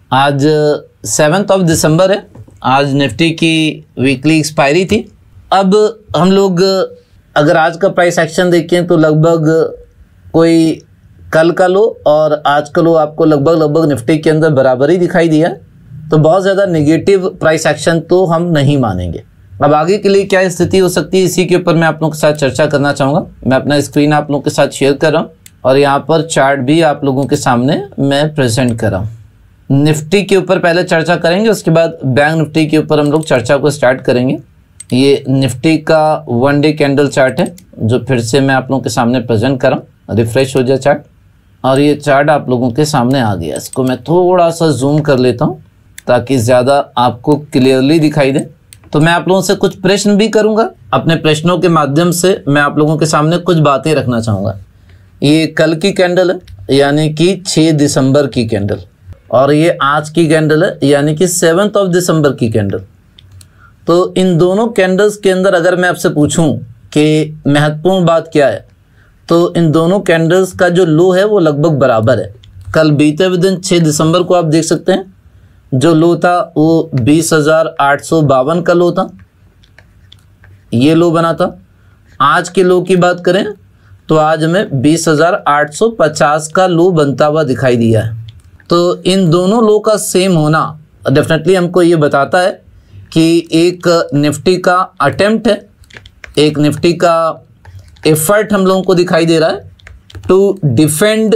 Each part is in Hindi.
आज 7 दिसंबर है। आज निफ्टी की वीकली एक्सपायरी थी। अब हम लोग अगर आज का प्राइस एक्शन देखें तो लगभग कोई कल का लो और आज का लो आपको लगभग निफ्टी के अंदर बराबर ही दिखाई दिया। तो बहुत ज़्यादा नेगेटिव प्राइस एक्शन तो हम नहीं मानेंगे। अब आगे के लिए क्या स्थिति हो सकती है, इसी के ऊपर मैं आप लोगों के साथ चर्चा करना चाहूँगा। मैं अपना स्क्रीन आप लोगों के साथ शेयर कर रहा हूँ और यहाँ पर चार्ट भी आप लोगों के सामने मैं प्रेजेंट कर रहा हूँ। निफ्टी के ऊपर पहले चर्चा करेंगे, उसके बाद बैंक निफ्टी के ऊपर हम लोग चर्चा को स्टार्ट करेंगे। ये निफ्टी का 1 डे कैंडल चार्ट है जो फिर से मैं आप लोगों के सामने प्रेजेंट कर रहा हूँ। रिफ्रेश हो जाए चार्ट और ये चार्ट आप लोगों के सामने आ गया। इसको मैं थोड़ा सा जूम कर लेता हूँ ताकि ज़्यादा आपको क्लियरली दिखाई दे। तो मैं आप लोगों से कुछ प्रश्न भी करूँगा, अपने प्रश्नों के माध्यम से मैं आप लोगों के सामने कुछ बातें रखना चाहूँगा। ये कल की कैंडल है यानी कि 6 दिसंबर की कैंडल, और ये आज की कैंडल है यानी कि 7 दिसंबर की कैंडल। तो इन दोनों कैंडल्स के अंदर अगर मैं आपसे पूछूं कि महत्वपूर्ण बात क्या है, तो इन दोनों कैंडल्स का जो लो है वो लगभग बराबर है। कल बीते हुए दिन 6 दिसंबर को आप देख सकते हैं जो लो था वो 20,852 का लो था, ये लो बना था। आज के लो की बात करें तो आज हमें 20,850 का लो बनता हुआ दिखाई दिया है। तो इन दोनों लो का सेम होना डेफिनेटली हमको ये बताता है कि एक निफ्टी का अटेम्प्ट है, एक निफ्टी का एफर्ट हम लोगों को दिखाई दे रहा है टू डिफेंड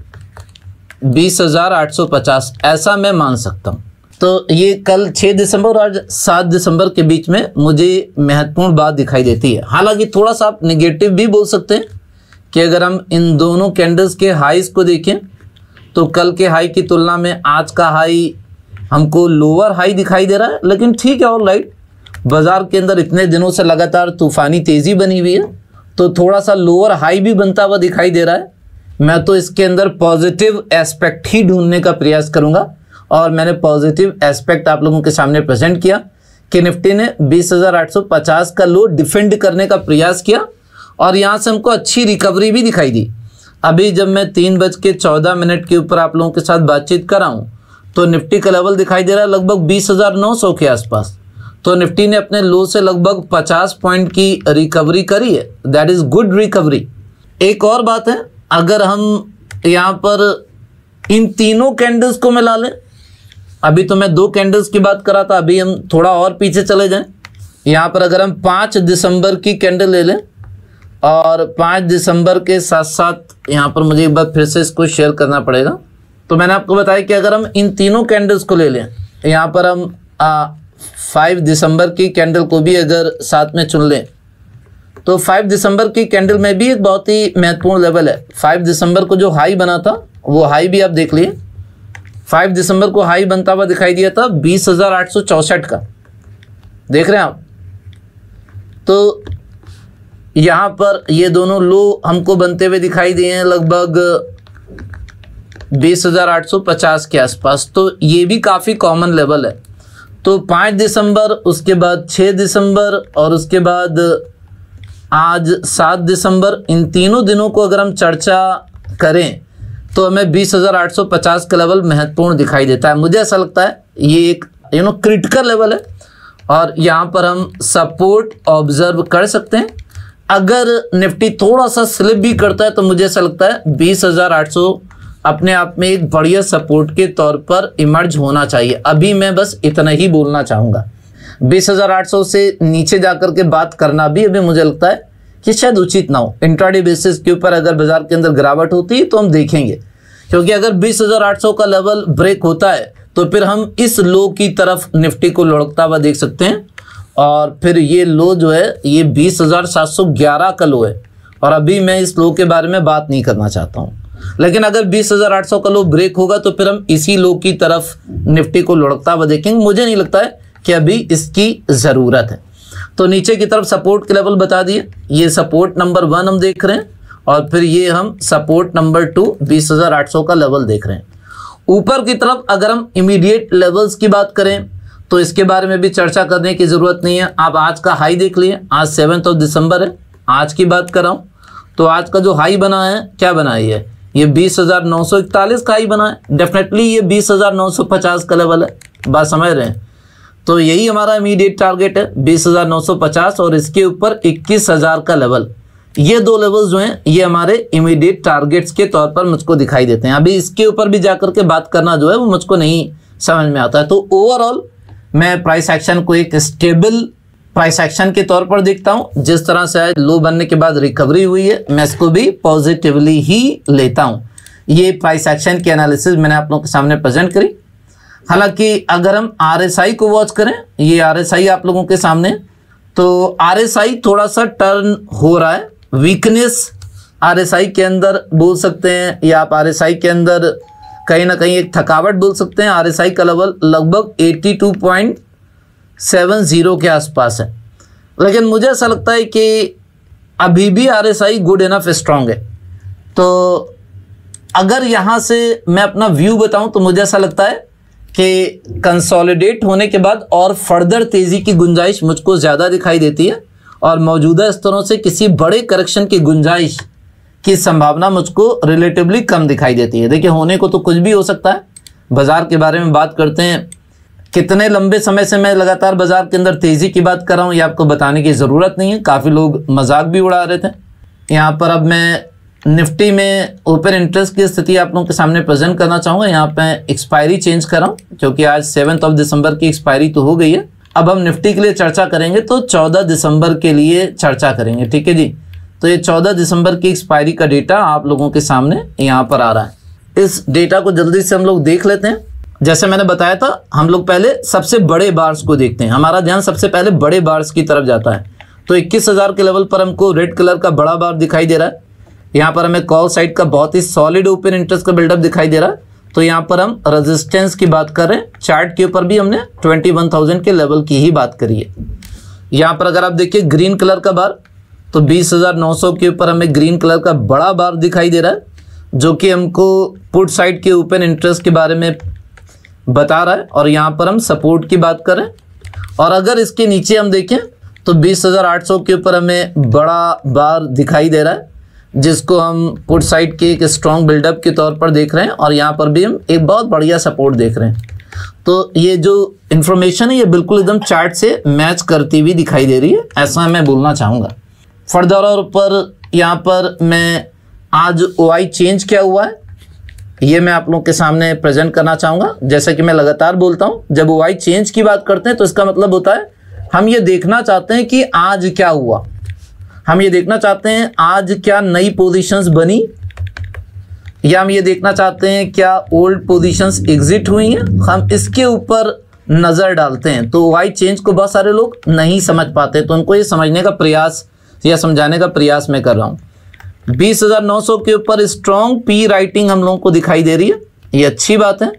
20,850, ऐसा मैं मान सकता हूँ। तो ये कल 6 दिसंबर और आज 7 दिसंबर के बीच में मुझे महत्वपूर्ण बात दिखाई देती है। हालांकि थोड़ा सा आप नेगेटिव भी बोल सकते हैं कि अगर हम इन दोनों कैंडल्स के हाईज को देखें तो कल के हाई की तुलना में आज का हाई हमको लोअर हाई दिखाई दे रहा है, लेकिन ठीक है, ऑल राइट। बाजार के अंदर इतने दिनों से लगातार तूफानी तेज़ी बनी हुई है तो थोड़ा सा लोअर हाई भी बनता हुआ दिखाई दे रहा है। मैं तो इसके अंदर पॉजिटिव एस्पेक्ट ही ढूंढने का प्रयास करूंगा और मैंने पॉजिटिव एस्पेक्ट आप लोगों के सामने प्रेजेंट किया कि निफ्टी ने 20,850 का लो डिफेंड करने का प्रयास किया और यहाँ से हमको अच्छी रिकवरी भी दिखाई दी। अभी जब मैं 3:14 के ऊपर आप लोगों के साथ बातचीत कर रहा हूँ तो निफ्टी का लेवल दिखाई दे रहा है लगभग 20,900 के आसपास। तो निफ्टी ने अपने लो से लगभग 50 पॉइंट की रिकवरी करी है। That is good recovery. एक और बात है, अगर हम यहाँ पर इन तीनों कैंडल्स को मिला लें, अभी तो मैं 2 कैंडल्स की बात कर रहा था, अभी हम थोड़ा और पीछे चले जाएं। यहाँ पर अगर हम 5 दिसंबर की कैंडल ले लें और 5 दिसंबर के साथ साथ यहाँ पर मुझे एक बार फिर से इसको शेयर करना पड़ेगा। तो मैंने आपको बताया कि अगर हम इन तीनों कैंडल्स को ले लें, यहाँ पर हम 5 दिसंबर की कैंडल को भी अगर साथ में चुन लें तो 5 दिसंबर की कैंडल में भी एक बहुत ही महत्वपूर्ण लेवल है। 5 दिसंबर को जो हाई बना था वो हाई भी आप देख लिए। 5 दिसंबर को हाई बनता हुआ दिखाई दिया था 20,864 का, देख रहे हैं आप। तो यहाँ पर ये दोनों लो हमको बनते हुए दिखाई दिए हैं लगभग 20,850 के आसपास। तो ये भी काफ़ी कॉमन लेवल है। तो 5 दिसंबर, उसके बाद 6 दिसंबर और उसके बाद आज 7 दिसंबर, इन तीनों दिनों को अगर हम चर्चा करें तो हमें 20,850 का लेवल महत्वपूर्ण दिखाई देता है। मुझे ऐसा लगता है ये एक क्रिटिकल लेवल है और यहाँ पर हम सपोर्ट ऑब्जर्व कर सकते हैं। अगर निफ्टी थोड़ा सा स्लिप भी करता है तो मुझे ऐसा लगता है 20,800 अपने आप में एक बढ़िया सपोर्ट के तौर पर इमर्ज होना चाहिए। अभी मैं बस इतना ही बोलना चाहूँगा। 20,800 से नीचे जाकर के बात करना भी अभी मुझे लगता है कि शायद उचित ना हो। इंट्राडे बेसिस के ऊपर अगर बाजार के अंदर गिरावट होती है तो हम देखेंगे, क्योंकि अगर 20,800 का लेवल ब्रेक होता है तो फिर हम इस लो की तरफ निफ्टी को लुढ़कता हुआ देख सकते हैं और फिर ये लो जो है ये 20,711 का लो है और अभी मैं इस लो के बारे में बात नहीं करना चाहता हूँ। लेकिन अगर 20,800 का लो ब्रेक होगा तो फिर हम इसी लो की तरफ निफ्टी को लुढ़कता हुआ देखेंगे। मुझे नहीं लगता है कि अभी इसकी ज़रूरत है। तो नीचे की तरफ सपोर्ट के लेवल बता दिए, ये सपोर्ट नंबर 1 हम देख रहे हैं और फिर ये हम सपोर्ट नंबर 2 20,800 का लेवल देख रहे हैं। ऊपर की तरफ अगर हम इमीडिएट लेवल्स की बात करें तो इसके बारे में भी चर्चा करने की ज़रूरत नहीं है। आप आज का हाई देख लिए, आज 7 दिसंबर है, आज की बात कर रहा हूँ। तो आज का जो हाई बना है, क्या बना है ये 20,941 का हाई बना है, डेफिनेटली ये 20,950 का लेवल है, बात समझ रहे हैं। तो यही हमारा इमीडिएट टारगेट है 20,950 और इसके ऊपर 21,000 का लेवल। ये दो लेवल्स जो हैं ये हमारे इमीडिएट टारगेट्स के तौर पर मुझको दिखाई देते हैं। अभी इसके ऊपर भी जाकर के बात करना जो है वो मुझको नहीं समझ में आता है। तो ओवरऑल मैं प्राइस एक्शन को एक स्टेबल प्राइस एक्शन के तौर पर देखता हूं। जिस तरह से लो बनने के बाद रिकवरी हुई है मैं इसको भी पॉजिटिवली ही लेता हूं। ये प्राइस एक्शन की एनालिसिस मैंने आप लोगों के सामने प्रेजेंट करी। हालांकि अगर हम RSI को वॉच करें, ये RSI आप लोगों के सामने, तो RSI थोड़ा सा टर्न हो रहा है, वीकनेस RSI के अंदर बोल सकते हैं, या आप RSI के अंदर कहीं ना कहीं एक थकावट बोल सकते हैं। RSI का लेवल लगभग 82.70 के आसपास है, लेकिन मुझे ऐसा लगता है कि अभी भी RSI गुड इनफ स्ट्रांग है। तो अगर यहाँ से मैं अपना व्यू बताऊं तो मुझे ऐसा लगता है कि कंसोलिडेट होने के बाद और फर्दर तेज़ी की गुंजाइश मुझको ज़्यादा दिखाई देती है और मौजूदा स्तरों से किसी बड़े करेक्शन की गुंजाइश की संभावना मुझको रिलेटिवली कम दिखाई देती है। देखिए होने को तो कुछ भी हो सकता है। बाज़ार के बारे में बात करते हैं, कितने लंबे समय से मैं लगातार बाज़ार के अंदर तेज़ी की बात कर रहा हूँ ये आपको बताने की ज़रूरत नहीं है, काफ़ी लोग मजाक भी उड़ा रहे थे। यहाँ पर अब मैं निफ्टी में ओपन इंटरेस्ट की स्थिति आप लोगों के सामने प्रेजेंट करना चाहूँगा। यहाँ पे एक्सपायरी चेंज कर रहा हूँ क्योंकि आज 7 दिसंबर की एक्सपायरी तो हो गई है। अब हम निफ्टी के लिए चर्चा करेंगे तो 14 दिसंबर के लिए चर्चा करेंगे, ठीक है जी। तो ये 14 दिसंबर की एक्सपायरी का डेटा आप लोगों के सामने यहाँ पर आ रहा है। इस डेटा को जल्दी से हम लोग देख लेते हैं। जैसे मैंने बताया था हम लोग पहले सबसे बड़े बार्स को देखते हैं, हमारा ध्यान सबसे पहले बड़े बार्स की तरफ जाता है। तो 21,000 के लेवल पर हमको रेड कलर का बड़ा बार दिखाई दे रहा है। यहाँ पर हमें कॉल साइड का बहुत ही सॉलिड ओपन इंटरेस्ट का बिल्डअप दिखाई दे रहा है। तो यहाँ पर हम रेजिस्टेंस की बात कर रहे हैं, चार्ट के ऊपर भी हमने 21,000 के लेवल की ही बात करी है। यहाँ पर अगर आप देखिए ग्रीन कलर का बार, तो 20,900 के ऊपर हमें ग्रीन कलर का बड़ा बार दिखाई दे रहा है जो कि हमको पुट साइड के ओपन इंटरेस्ट के बारे में बता रहा है। और यहाँ पर हम सपोर्ट की बात करें और अगर इसके नीचे हम देखें तो 20,800 के ऊपर हमें बड़ा बार दिखाई दे रहा है जिसको हम पुट साइड के एक स्ट्रॉन्ग बिल्डअप के तौर पर देख रहे हैं और यहाँ पर भी हम एक बहुत बढ़िया सपोर्ट देख रहे हैं। तो ये जो इन्फॉर्मेशन है ये बिल्कुल एकदम चार्ट से मैच करती हुई दिखाई दे रही है, ऐसा मैं बोलना चाहूँगा। फर्दर और पर यहाँ पर मैं आज OI चेंज क्या हुआ है ये मैं आप लोगों के सामने प्रेजेंट करना चाहूँगा। जैसा कि मैं लगातार बोलता हूँ जब OI चेंज की बात करते हैं तो इसका मतलब होता है हम ये देखना चाहते हैं कि आज क्या हुआ, हम ये देखना चाहते हैं आज क्या नई पोजीशंस बनी, या हम ये देखना चाहते हैं क्या ओल्ड पोजीशंस एग्जिट हुई हैं, हम इसके ऊपर नज़र डालते हैं। तो OI चेंज को बहुत सारे लोग नहीं समझ पाते, तो उनको ये समझने का प्रयास या समझाने का प्रयास मैं कर रहा हूँ। 20,900 के ऊपर स्ट्रॉन्ग पी राइटिंग हम लोगों को दिखाई दे रही है, ये अच्छी बात है।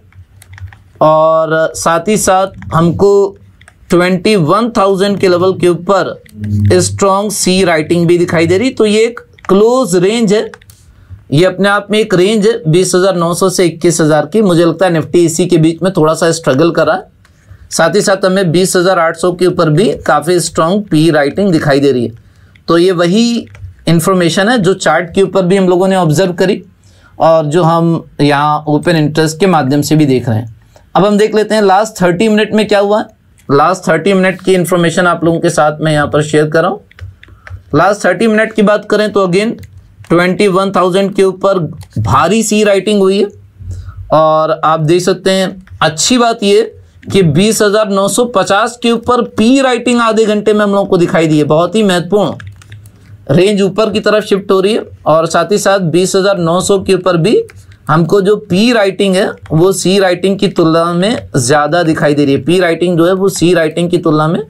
और साथ ही साथ हमको 21,000 के लेवल के ऊपर स्ट्रॉन्ग सी राइटिंग भी दिखाई दे रही। तो ये एक क्लोज रेंज है, ये अपने आप में एक रेंज है 20,900 से 21,000 की। मुझे लगता है निफ्टी इसी के बीच में थोड़ा सा स्ट्रगल कर रहा है। साथ ही साथ हमें 20,800 के ऊपर भी काफ़ी स्ट्रॉन्ग पी राइटिंग दिखाई दे रही है। तो ये वही इन्फॉर्मेशन है जो चार्ट के ऊपर भी हम लोगों ने ऑब्जर्व करी और जो हम यहाँ ओपन इंटरेस्ट के माध्यम से भी देख रहे हैं। अब हम देख लेते हैं लास्ट 30 मिनट में क्या हुआ है। लास्ट 30 मिनट की इन्फॉर्मेशन आप लोगों के साथ मैं यहाँ पर शेयर कर रहा हूँ। लास्ट 30 मिनट की बात करें तो अगेन 21,000 के ऊपर भारी सी राइटिंग हुई है और आप देख सकते हैं अच्छी बात ये कि 20,950 के ऊपर पी राइटिंग आधे घंटे में हम लोगों को दिखाई दी है। बहुत ही महत्वपूर्ण रेंज ऊपर की तरफ शिफ्ट हो रही है और साथ ही साथ 20,900 के ऊपर भी हमको जो पी राइटिंग है वो सी राइटिंग की तुलना में ज़्यादा दिखाई दे रही है। पी राइटिंग जो है वो सी राइटिंग की तुलना में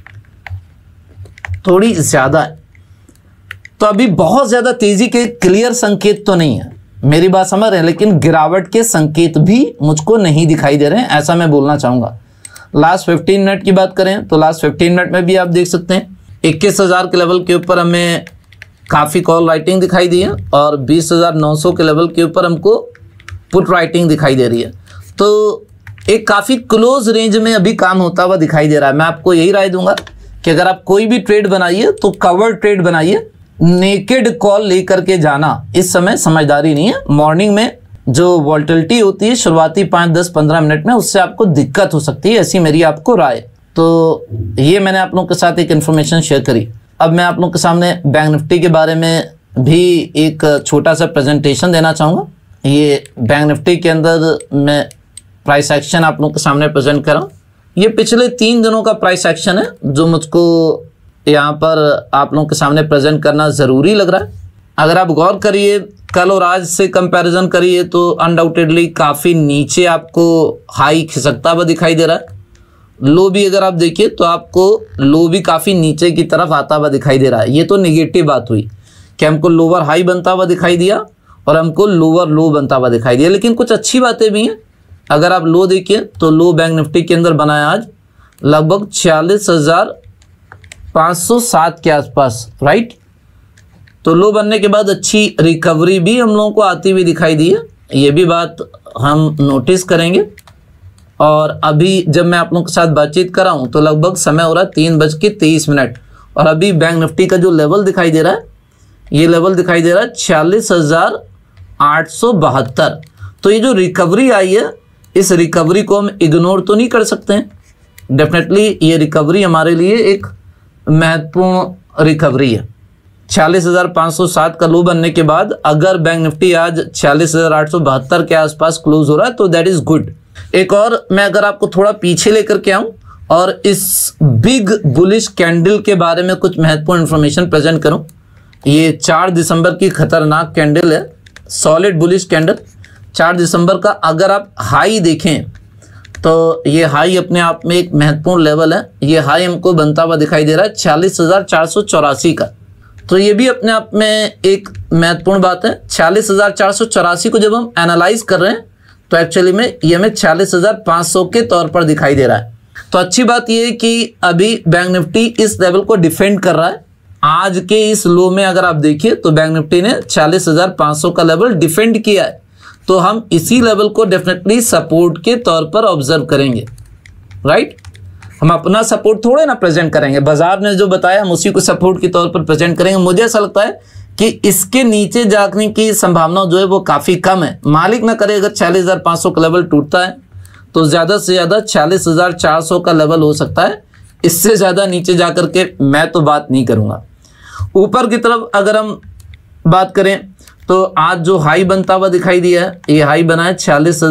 थोड़ी ज़्यादा है। तो अभी बहुत ज़्यादा तेज़ी के क्लियर संकेत तो नहीं है, मेरी बात समझ रहे हैं, लेकिन गिरावट के संकेत भी मुझको नहीं दिखाई दे रहे हैं, ऐसा मैं बोलना चाहूँगा। लास्ट 15 मिनट की बात करें तो लास्ट 15 मिनट में भी आप देख सकते हैं 21,000 के लेवल के ऊपर हमें काफ़ी कॉल राइटिंग दिखाई दी है और 20,900 के लेवल के ऊपर हमको पुट राइटिंग दिखाई दे रही है। तो एक काफ़ी क्लोज रेंज में अभी काम होता हुआ दिखाई दे रहा है। मैं आपको यही राय दूंगा कि अगर आप कोई भी ट्रेड बनाइए तो कवर ट्रेड बनाइए, नेकेड कॉल लेकर के जाना इस समय समझदारी नहीं है। मॉर्निंग में जो वॉल्टिलिटी होती है शुरुआती 5, 10, 15 मिनट में, उससे आपको दिक्कत हो सकती है, ऐसी मेरी आपको राय। तो ये मैंने आप लोगों के साथ एक इन्फॉर्मेशन शेयर करी। अब मैं आप लोगों के सामने बैंक निफ्टी के बारे में भी एक छोटा सा प्रेजेंटेशन देना चाहूँगा। ये बैंक निफ्टी के अंदर मैं प्राइस एक्शन आप लोगों के सामने प्रेजेंट कर रहा हूँ। ये पिछले 3 दिनों का प्राइस एक्शन है जो मुझको यहाँ पर आप लोगों के सामने प्रेजेंट करना ज़रूरी लग रहा है। अगर आप गौर करिए, कल और आज से कंपैरिजन करिए तो अनडाउटेडली काफ़ी नीचे आपको हाई खिसकता हुआ दिखाई दे रहा है। लो भी अगर आप देखिए तो आपको लो भी काफ़ी नीचे की तरफ आता हुआ दिखाई दे रहा है। ये तो नेगेटिव बात हुई कि हमको लोअर हाई बनता हुआ दिखाई दिया और हमको लोअर लो बनता हुआ दिखाई दिया, लेकिन कुछ अच्छी बातें भी हैं। अगर आप लो देखिए तो लो बैंक निफ्टी के अंदर बना है आज लगभग 46,507 के आसपास, राइट। तो लो बनने के बाद अच्छी रिकवरी भी हम लोगों को आती हुई दिखाई दी है, ये भी बात हम नोटिस करेंगे। और अभी जब मैं आप लोगों के साथ बातचीत कर रहा हूँ तो लगभग समय हो रहा है 3:23 और अभी बैंक निफ्टी का जो लेवल दिखाई दे रहा है, ये लेवल दिखाई दे रहा है 46,872। तो ये जो रिकवरी आई है, इस रिकवरी को हम इग्नोर तो नहीं कर सकते हैं। डेफिनेटली ये रिकवरी हमारे लिए एक महत्वपूर्ण रिकवरी है। 46,507 का लो बनने के बाद अगर बैंक निफ्टी आज 46,872 के आसपास क्लोज हो रहा है तो दैट इज गुड। एक और मैं अगर आपको थोड़ा पीछे लेकर के आऊं और इस बिग बुलिश कैंडल के बारे में कुछ महत्वपूर्ण इंफॉर्मेशन प्रेजेंट करूं। ये 4 दिसंबर की खतरनाक कैंडल है, सॉलिड बुलिश कैंडल। 4 दिसंबर का अगर आप हाई देखें तो ये हाई अपने आप में एक महत्वपूर्ण लेवल है। ये हाई हमको बनता हुआ दिखाई दे रहा है 46,484 का। तो ये भी अपने आप में एक महत्वपूर्ण बात है। 46,484 को जब हम एनालाइज कर रहे हैं तो एक्चुअली में ये हमें 46,500 के तौर पर दिखाई दे रहा है। तो अच्छी बात ये है कि अभी बैंक निफ्टी इस लेवल को डिफेंड कर रहा है। आज के इस लो में अगर आप देखिए तो बैंक निफ्टी ने 46,500 का लेवल डिफेंड किया है। तो हम इसी लेवल को डेफिनेटली सपोर्ट के तौर पर ऑब्जर्व करेंगे, राइट। हम अपना सपोर्ट थोड़े ना प्रेजेंट करेंगे, बाजार ने जो बताया हम उसी को सपोर्ट के तौर पर प्रेजेंट करेंगे। मुझे ऐसा लगता है कि इसके नीचे जाने की संभावना जो है वो काफ़ी कम है। मालिक ना करे अगर 46,500 का लेवल टूटता है तो ज़्यादा से ज़्यादा 46,400 का लेवल हो सकता है। इससे ज़्यादा नीचे जा कर के मैं तो बात नहीं करूँगा। ऊपर की तरफ अगर हम बात करें तो आज जो हाई बनता हुआ दिखाई दिया है, ये हाई बना है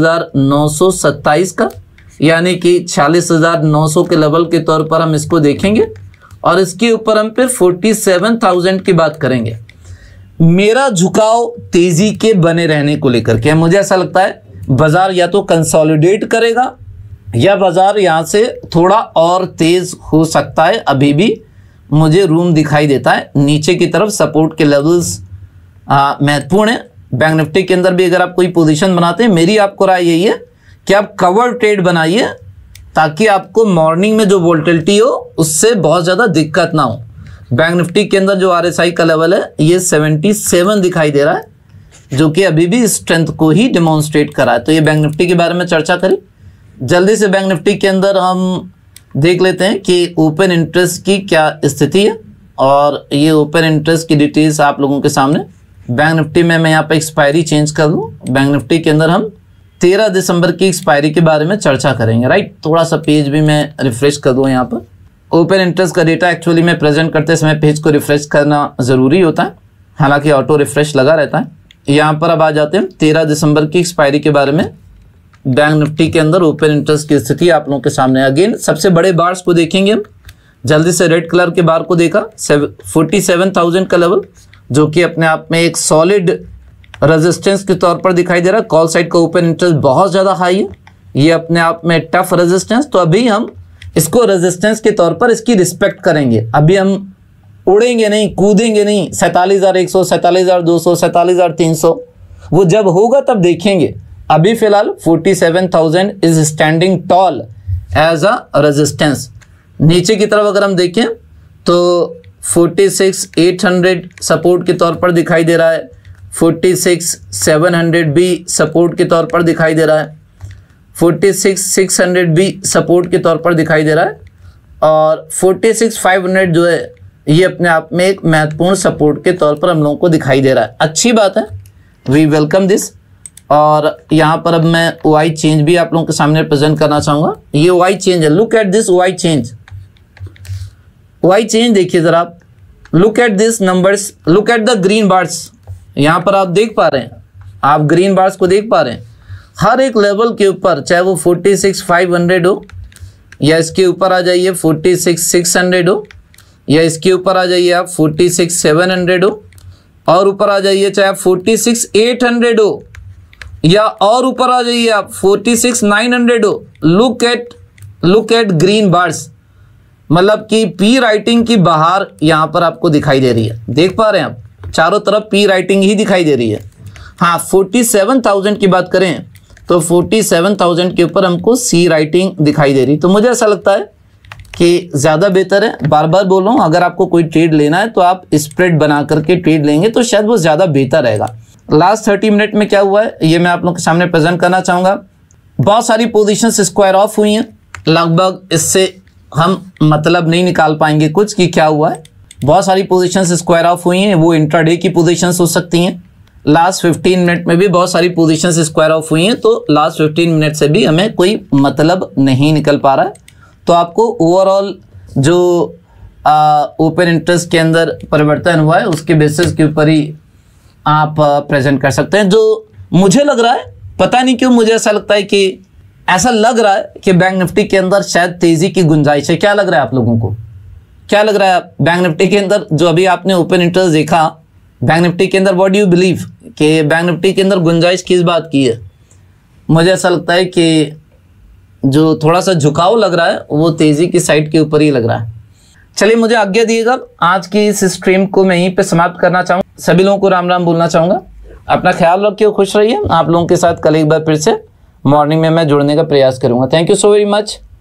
46,927 का, यानी कि 46,900 के लेवल के तौर पर हम इसको देखेंगे और इसके ऊपर हम फिर 47,000 की बात करेंगे। मेरा झुकाव तेजी के बने रहने को लेकर के, मुझे ऐसा लगता है बाजार या तो कंसोलिडेट करेगा या बाजार यहाँ से थोड़ा और तेज हो सकता है। अभी भी मुझे रूम दिखाई देता है। नीचे की तरफ सपोर्ट के लेवल्स महत्वपूर्ण है। बैंक निफ्टी के अंदर भी अगर आप कोई पोजीशन बनाते हैं, मेरी आपको राय यही है कि आप कवर ट्रेड बनाइए ताकि आपको मॉर्निंग में जो वोल्टिलिटी हो उससे बहुत ज़्यादा दिक्कत ना हो। बैंक निफ्टी के अंदर जो RSI का लेवल है ये 77 दिखाई दे रहा है, जो कि अभी भी स्ट्रेंथ को ही डिमॉन्स्ट्रेट कर रहा है। तो ये बैंक निफ्टी के बारे में चर्चा करी। जल्दी से बैंक निफ्टी के अंदर हम देख लेते हैं कि ओपन इंटरेस्ट की क्या स्थिति है, और ये ओपन इंटरेस्ट की डिटेल्स आप लोगों के सामने। बैंक निफ्टी में मैं यहाँ पे एक्सपायरी चेंज कर दूँ। बैंक निफ्टी के अंदर हम 13 दिसंबर की एक्सपायरी के बारे में चर्चा करेंगे, राइट। थोड़ा सा पेज भी मैं रिफ्रेश कर दूँ। यहाँ पर ओपन इंटरेस्ट का डेटा एक्चुअली में प्रेजेंट करते समय पेज को रिफ्रेश करना ज़रूरी होता है, हालांकि ऑटो रिफ्रेश लगा रहता है। यहाँ पर अब आ जाते हैं 13 दिसंबर की एक्सपायरी के बारे में। बैंक निफ्टी के अंदर ओपन इंटरेस्ट की स्थिति आप लोगों के सामने। अगेन सबसे बड़े बार्स को देखेंगे हम। जल्दी से रेड कलर के बार को देखा 47,000 का लेवल, जो कि अपने आप में एक सॉलिड रेजिस्टेंस के तौर पर दिखाई दे रहा है। कॉल साइड का ओपन इंटरेस्ट बहुत ज़्यादा हाई है, ये अपने आप में टफ रेजिस्टेंस। तो अभी हम इसको रेजिस्टेंस के तौर पर इसकी रिस्पेक्ट करेंगे। अभी हम उड़ेंगे नहीं, कूदेंगे नहीं 47,100, 47,200, 47,300, वो जब होगा तब देखेंगे। अभी फिलहाल 47,000 is standing tall as a resistance. नीचे की तरफ अगर हम देखें तो 46,800 सपोर्ट के तौर पर दिखाई दे रहा है। 46,700 भी सपोर्ट के तौर पर दिखाई दे रहा है। 46,600 भी सपोर्ट के तौर पर दिखाई दे रहा है। और 46,500 जो है ये अपने आप में एक महत्वपूर्ण सपोर्ट के तौर पर हम लोगों को दिखाई दे रहा है। अच्छी बात है, वी वेलकम दिस। और यहाँ पर अब मैं वाई चेंज भी आप लोगों के सामने प्रेजेंट करना चाहूँगा। ये वाई चेंज है, look at this Y change. Y change देखिए ज़रा आप, look at this numbers, look at the green bars. यहाँ पर आप देख पा रहे हैं, आप ग्रीन बार्स को देख पा रहे हैं। हर एक लेवल के ऊपर, चाहे वो 46,500 हो, या इसके ऊपर आ जाइए 46,600 हो, या इसके ऊपर आ जाइए आप 46,700 हो, और ऊपर आ जाइए चाहे आप 46,800 हो, या और ऊपर आ जाइए आप 46,900 हो। लुक एट ग्रीन बार्स, मतलब कि पी राइटिंग की बहार यहाँ पर आपको दिखाई दे रही है। देख पा रहे हैं आप, चारों तरफ पी राइटिंग ही दिखाई दे रही है। हाँ, 47,000 की बात करें तो 47,000 के ऊपर हमको सी राइटिंग दिखाई दे रही। तो मुझे ऐसा लगता है कि ज़्यादा बेहतर है, बार बार बोल रहा हूँ, अगर आपको कोई ट्रेड लेना है तो आप स्प्रेड बना करके ट्रेड लेंगे तो शायद वो ज़्यादा बेहतर रहेगा। लास्ट 30 मिनट में क्या हुआ है ये मैं आप लोग के सामने प्रेजेंट करना चाहूँगा। बहुत सारी पोजीशंस स्क्वायर ऑफ हुई हैं, लगभग इससे हम मतलब नहीं निकाल पाएंगे कुछ कि क्या हुआ है। बहुत सारी पोजीशंस स्क्वायर ऑफ हुई हैं, वो इंट्राडे की पोजीशंस हो सकती हैं। लास्ट 15 मिनट में भी बहुत सारी पोजीशंस स्क्वायर ऑफ हुई हैं, तो लास्ट 15 मिनट से भी हमें कोई मतलब नहीं निकल पा रहा है। तो आपको ओवरऑल जो ओपन इंटरेस्ट के अंदर परिवर्तन हुआ है उसके बेसिस के ऊपर ही आप प्रेजेंट कर सकते हैं। जो मुझे लग रहा है, पता नहीं क्यों मुझे ऐसा लगता है कि ऐसा लग रहा है कि बैंक निफ्टी के अंदर शायद तेजी की गुंजाइश है। क्या लग रहा है आप लोगों को, क्या लग रहा है बैंक निफ्टी के अंदर जो अभी आपने ओपन इंटरेस्ट देखा, बैंक निफ्टी के अंदर व्हाट डू यू बिलीव कि बैंक निफ्टी के अंदर गुंजाइश किस बात की है? मुझे ऐसा लगता है कि जो थोड़ा सा झुकाव लग रहा है वो तेजी की साइड के ऊपर ही लग रहा है। चलिए मुझे आज्ञा दिएगा, आज की इस स्ट्रीम को मैं यहीं पे समाप्त करना चाहूँगा। सभी लोगों को राम राम बोलना चाहूँगा। अपना ख्याल रखिए, खुश रहिए। आप लोगों के साथ कल एक बार फिर से मॉर्निंग में मैं जुड़ने का प्रयास करूँगा। Thank you so very much.